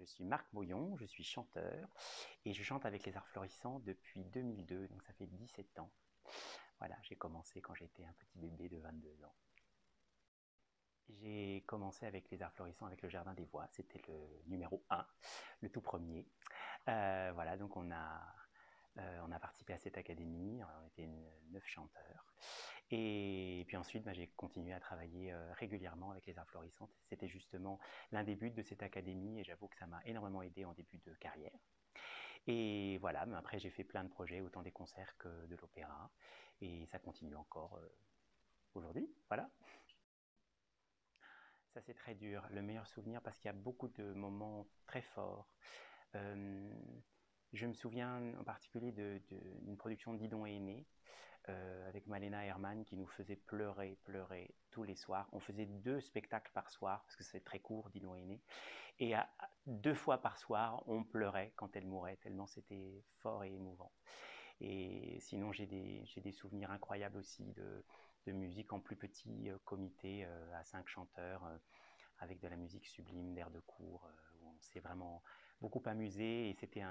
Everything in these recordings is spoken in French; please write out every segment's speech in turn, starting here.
Je suis Marc Moyon, je suis chanteur et je chante avec les Arts Florissants depuis 2002, donc ça fait 17 ans. Voilà, j'ai commencé quand j'étais un petit bébé de 22 ans. J'ai commencé avec les Arts Florissants avec le Jardin des Voix, c'était le numéro 1, le tout premier. Voilà, donc on a participé à cette académie, on était 9 chanteurs. Et puis ensuite, j'ai continué à travailler régulièrement avec les Arts Florissantes. C'était justement l'un des buts de cette académie et j'avoue que ça m'a énormément aidé en début de carrière. Et voilà, mais après j'ai fait plein de projets, autant des concerts que de l'opéra. Et ça continue encore aujourd'hui. Voilà. Ça c'est très dur, le meilleur souvenir parce qu'il y a beaucoup de moments très forts. Euh, je me souviens en particulier d'une production d'Idon et Aîné avec Malena Herman qui nous faisait pleurer tous les soirs. On faisait 2 spectacles par soir parce que c'est très court, Didon et Aîné. Et 2 fois par soir, on pleurait quand elle mourait, tellement c'était fort et émouvant. Et sinon, j'ai des souvenirs incroyables aussi de musique en plus petit comité à 5 chanteurs avec de la musique sublime, d'air de cour, où on s'est vraiment beaucoup amusé et c'était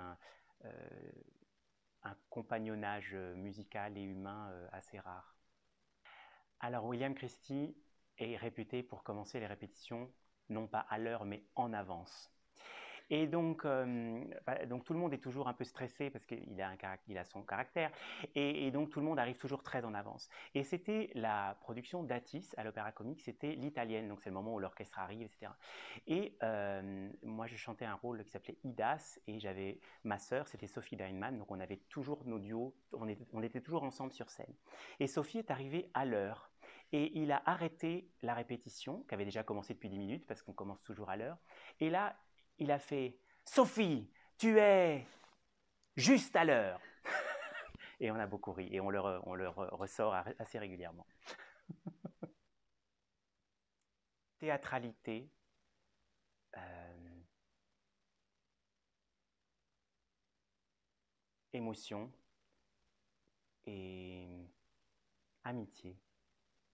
un compagnonnage musical et humain assez rare. Alors William Christie est réputé pour commencer les répétitions non pas à l'heure mais en avance. Et donc tout le monde est toujours un peu stressé parce qu'il a son caractère. Et donc tout le monde arrive toujours très en avance. Et c'était la production d'Atis à l'Opéra Comique, c'était l'italienne, donc c'est le moment où l'orchestre arrive, etc. Et moi je chantais un rôle qui s'appelait Idas et j'avais ma sœur, c'était Sophie Deinman, donc on avait toujours nos duos, on était toujours ensemble sur scène. Et Sophie est arrivée à l'heure. Et il a arrêté la répétition, qui avait déjà commencé depuis 10 minutes, parce qu'on commence toujours à l'heure. Et là, il a fait « Sophie, tu es juste à l'heure !» Et on a beaucoup ri, et on le ressort assez régulièrement. Théâtralité, émotion et amitié.